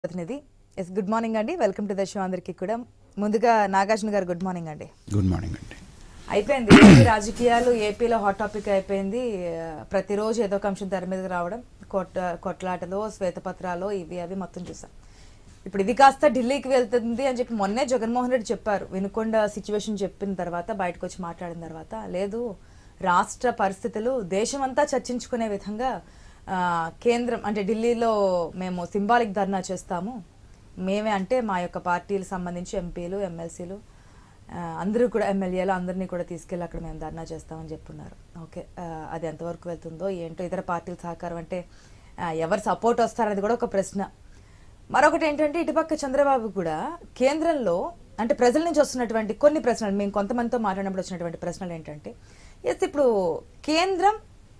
ప్రతినిధి yes good morning అండి. Welcome to the show. అందరికీ కూడా ముందుగా నాగార్జున గారు గుడ్ మార్నింగ్ అండి. గుడ్ మార్నింగ్ అండి. అయిపోయింది ఏపీ రాజకీయాలు, ఏపీలో హాట్ టాపిక్ అయిపోయింది. ప్రతిరోజు ఏదో ఒక అంశం తెర మీదకి రావడం, కొట్లాటలో శ్వేతపత్రాలు ఇవి అవి మొత్తం చూసాం. ఇప్పుడు ఇది కాస్త ఢిల్లీకి వెళ్తుంది అని చెప్పి మొన్నే జగన్మోహన్ రెడ్డి చెప్పారు. వినుకొండ సిచ్యువేషన్ చెప్పిన తర్వాత, బయటకు వచ్చి మాట్లాడిన తర్వాత, లేదు రాష్ట్ర పరిస్థితులు దేశమంతా చర్చించుకునే విధంగా కేంద్రం అంటే ఢిల్లీలో మేము సింబాలిక్ ధర్నా చేస్తాము, మేమే అంటే మా యొక్క పార్టీలకు సంబంధించి ఎంపీలు ఎమ్మెల్సీలు అందరూ కూడా ఎమ్మెల్యేలు అందరినీ కూడా తీసుకెళ్ళి అక్కడ మేము ధర్నా చేస్తామని చెప్పున్నారు. ఓకే, అది ఎంతవరకు వెళ్తుందో ఏంటో, ఇతర పార్టీల సహకారం అంటే ఎవరు సపోర్ట్ వస్తారనేది కూడా ఒక ప్రశ్న. మరొకటి ఏంటంటే, ఇటుపక్క చంద్రబాబు కూడా కేంద్రంలో అంటే ప్రజల నుంచి వస్తున్నటువంటి కొన్ని ప్రశ్నలు, మేము కొంతమందితో మాట్లాడినప్పుడు వచ్చినటువంటి ప్రశ్నలు ఏంటంటే, ఎస్ ఇప్పుడు కేంద్రం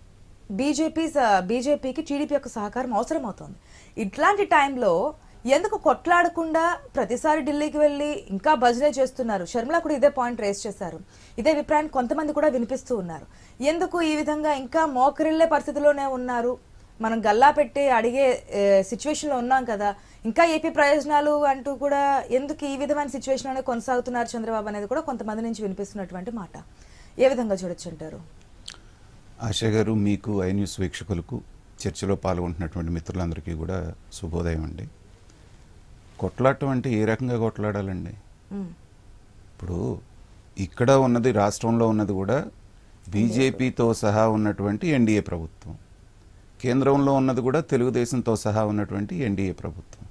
బీజేపీకి టీడీపీ యొక్క సహకారం అవసరం అవుతుంది. ఇట్లాంటి టైంలో ఎందుకు కొట్లాడకుండా ప్రతిసారి ఢిల్లీకి వెళ్ళి ఇంకా భజనే చేస్తున్నారు? షర్మిల కూడా ఇదే పాయింట్ రేస్ చేశారు. ఇదే అభిప్రాయాన్ని కొంతమంది కూడా వినిపిస్తూ ఉన్నారు. ఎందుకు ఈ విధంగా ఇంకా మోకరిల్లే పరిస్థితిలోనే ఉన్నారు? మనం గల్లా పెట్టి అడిగే సిచ్యువేషన్లో ఉన్నాం కదా, ఇంకా ఏపీ ప్రయోజనాలు అంటూ కూడా ఎందుకు ఈ విధమైన సిచ్యువేషన్లోనే కొనసాగుతున్నారు చంద్రబాబు అనేది కూడా కొంతమంది నుంచి వినిపిస్తున్నటువంటి మాట. ఏ విధంగా చూడొచ్చు అంటారు? ఆశా గారు, మీకు ఐ న్యూస్ వీక్షకులకు, చర్చలో పాల్గొంటున్నటువంటి మిత్రులందరికీ కూడా శుభోదయం అండి. కొట్లాడటం అంటే ఏ రకంగా కొట్లాడాలండి? ఇప్పుడు ఇక్కడ ఉన్నది, రాష్ట్రంలో ఉన్నది కూడా బీజేపీతో సహా ఉన్నటువంటి ఎన్డీఏ ప్రభుత్వం, కేంద్రంలో ఉన్నది కూడా తెలుగుదేశంతో సహా ఉన్నటువంటి ఎన్డీఏ ప్రభుత్వం.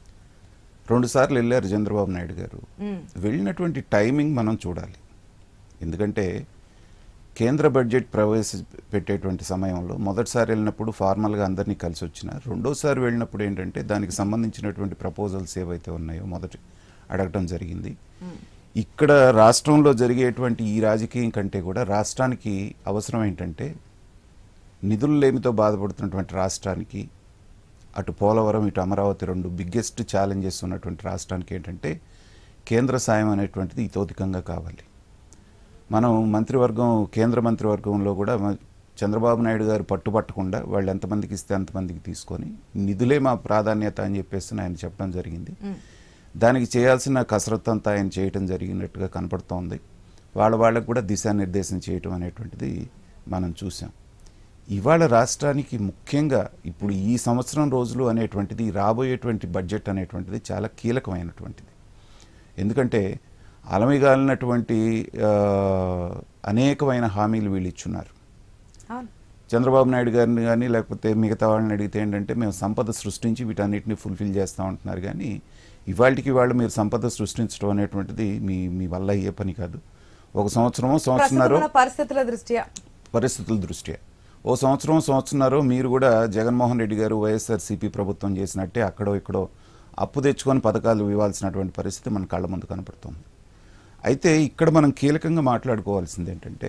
2 సార్లు వెళ్ళారు చంద్రబాబు నాయుడు గారు. వెళ్ళినటువంటి టైమింగ్ మనం చూడాలి. ఎందుకంటే కేంద్ర బడ్జెట్ ప్రవేశపెట్టేటువంటి సమయంలో మొదటిసారి వెళ్ళినప్పుడు ఫార్మల్గా అందరినీ కలిసి వచ్చిన, రెండోసారి వెళ్ళినప్పుడు ఏంటంటే దానికి సంబంధించినటువంటి ప్రపోజల్స్ ఏవైతే ఉన్నాయో మొదటి అడగటం జరిగింది. ఇక్కడ రాష్ట్రంలో జరిగేటువంటి ఈ రాజకీయం కంటే కూడా రాష్ట్రానికి అవసరం ఏంటంటే, నిధులు లేమితో బాధపడుతున్నటువంటి రాష్ట్రానికి, అటు పోలవరం ఇటు అమరావతి 2 బిగ్గెస్ట్ ఛాలెంజెస్ ఉన్నటువంటి రాష్ట్రానికి ఏంటంటే కేంద్ర సాయం అనేటువంటిది ఇతోధికంగా కావాలి. మనం మంత్రివర్గం, కేంద్ర మంత్రివర్గంలో కూడా చంద్రబాబు నాయుడు గారు పట్టుబట్టకుండా వాళ్ళు ఎంతమందికి ఇస్తే అంతమందికి తీసుకొని నిధులే మా ప్రాధాన్యత అని చెప్పేసి ఆయన చెప్పడం జరిగింది. దానికి చేయాల్సిన కసరత్తు అంతా ఆయన చేయటం జరిగినట్టుగా కనపడుతోంది. వాళ్ళకు కూడా దిశానిర్దేశం చేయటం అనేటువంటిది మనం చూసాం. ఇవాళ రాష్ట్రానికి ముఖ్యంగా ఇప్పుడు ఈ సంవత్సరం రోజులు అనేటువంటిది, రాబోయేటువంటి బడ్జెట్ అనేటువంటిది చాలా కీలకమైనటువంటిది. ఎందుకంటే అలమిగాలినటువంటి అనేకమైన హామీలు వీళ్ళు ఇచ్చున్నారు. చంద్రబాబు నాయుడు గారిని కానీ లేకపోతే మిగతా వాళ్ళని అడిగితే ఏంటంటే, మేము సంపద సృష్టించి వీటన్నిటిని ఫుల్ఫిల్ చేస్తూ ఉంటున్నారు, కానీ ఇవాళకి వాళ్ళు మీరు సంపద సృష్టించడం అనేటువంటిది మీ వల్ల అయ్యే పని కాదు. ఒక సంవత్సరమో పరిస్థితుల దృష్ట్యా ఓ సంవత్సరమో మీరు కూడా జగన్మోహన్ రెడ్డి గారు వైఎస్ఆర్సీపీ ప్రభుత్వం చేసినట్టే అక్కడో ఇక్కడో అప్పు తెచ్చుకొని పథకాలు ఇవ్వాల్సినటువంటి పరిస్థితి మన కళ్ళ ముందు కనపడుతుంది. అయితే ఇక్కడ మనం కీలకంగా మాట్లాడుకోవాల్సింది ఏంటంటే,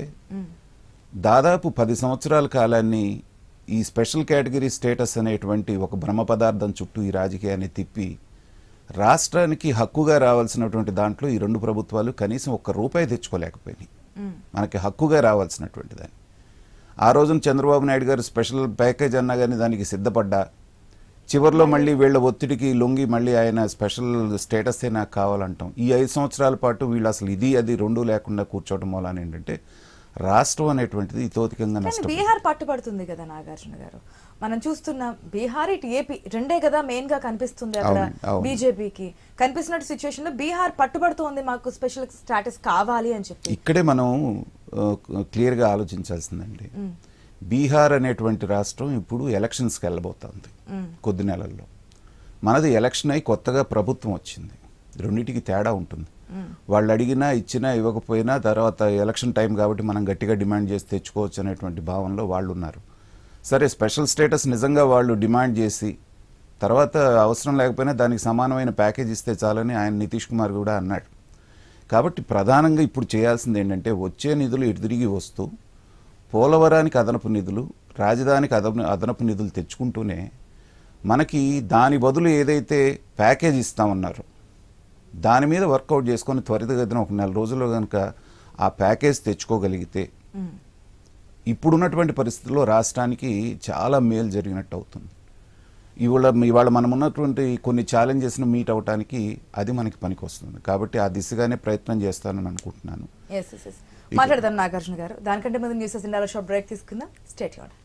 దాదాపు 10 సంవత్సరాల కాలాన్ని ఈ స్పెషల్ కేటగిరీ స్టేటస్ అనేటువంటి ఒక బ్రహ్మ పదార్థం చుట్టూ ఈ రాజకీయాన్ని తిప్పి రాష్ట్రానికి హక్కుగా రావాల్సినటువంటి దాంట్లో ఈ 2 ప్రభుత్వాలు కనీసం ₹1 తెచ్చుకోలేకపోయినాయి. మనకి హక్కుగా రావాల్సినటువంటి దాన్ని ఆ రోజున చంద్రబాబు నాయుడు గారు స్పెషల్ ప్యాకేజ్ అన్నా కానీ దానికి సిద్ధపడ్డా, చివరిలో మళ్ళీ వీళ్ళ ఒత్తిడికి లొంగి మళ్ళీ ఆయన స్పెషల్ స్టేటసే నాకు కావాలంటాం. ఈ 5 సంవత్సరాల పాటు వీళ్ళు అసలు ఇది అది 2 లేకుండా కూర్చోవడం మూలాన ఏంటంటే రాష్ట్రం అనేటువంటిది ఇతోధికంగా నష్టం. బీహార్ పట్టుబడుతుంది కదా నాగార్జున గారు, మనం చూస్తున్నాం. బీహార్ ఇటు ఏపీ 2 కదా మెయిన్ గా కనిపిస్తుంది అక్కడ బీజేపీకి. కనిపిస్తున్న సిచ్యువేషన్ లో బీహార్ పట్టుబడుతోంది, మాకు స్పెషల్ స్టాటస్ కావాలి అని చెప్పి. ఇక్కడే మనం క్లియర్ గా ఆలోచించాల్సిందండి. బీహార్ అనేటువంటి రాష్ట్రం ఇప్పుడు ఎలక్షన్స్కి వెళ్ళబోతోంది కొద్ది నెలల్లో. మనది ఎలక్షన్ అయి కొత్తగా ప్రభుత్వం వచ్చింది, రెండింటికి తేడా ఉంటుంది. వాళ్ళు అడిగినా ఇచ్చినా ఇవ్వకపోయినా తర్వాత ఎలక్షన్ టైం కాబట్టి మనం గట్టిగా డిమాండ్ చేసి తెచ్చుకోవచ్చు అనేటువంటి భావనలో వాళ్ళు ఉన్నారు. సరే, స్పెషల్ స్టేటస్ నిజంగా వాళ్ళు డిమాండ్ చేసి తర్వాత అవసరం లేకపోయినా దానికి సమానమైన ప్యాకేజ్ ఇస్తే చాలని ఆయన నితీష్ కుమార్ కూడా అన్నాడు. కాబట్టి ప్రధానంగా ఇప్పుడు చేయాల్సింది ఏంటంటే, వచ్చే నిధులు ఇటు తిరిగి వస్తూ పోలవరానికి అదనపు నిధులు, రాజధానికి అదనపు నిధులు తెచ్చుకుంటూనే మనకి దాని బదులు ఏదైతే ప్యాకేజ్ ఇస్తామన్నారో దాని మీద వర్కౌట్ చేసుకొని త్వరితగతిన ఒక 4 రోజుల్లో కనుక ఆ ప్యాకేజ్ తెచ్చుకోగలిగితే ఇప్పుడున్నటువంటి పరిస్థితుల్లో రాష్ట్రానికి చాలా మేలు జరిగినట్టు అవుతుంది. ఇవాళ మనం ఉన్నటువంటి కొన్ని ఛాలెంజెస్ను మీట్ అవడానికి అది మనకి పనికి వస్తుంది. కాబట్టి ఆ దిశగానే ప్రయత్నం చేస్తానని అనుకుంటున్నాను. మాట్లాడదాం నాగార్జున గారు. దానికంటే ముందు న్యూస్ ఇండియాలో షార్ట్ బ్రేక్ తీసుకుందాం. Stay tuned.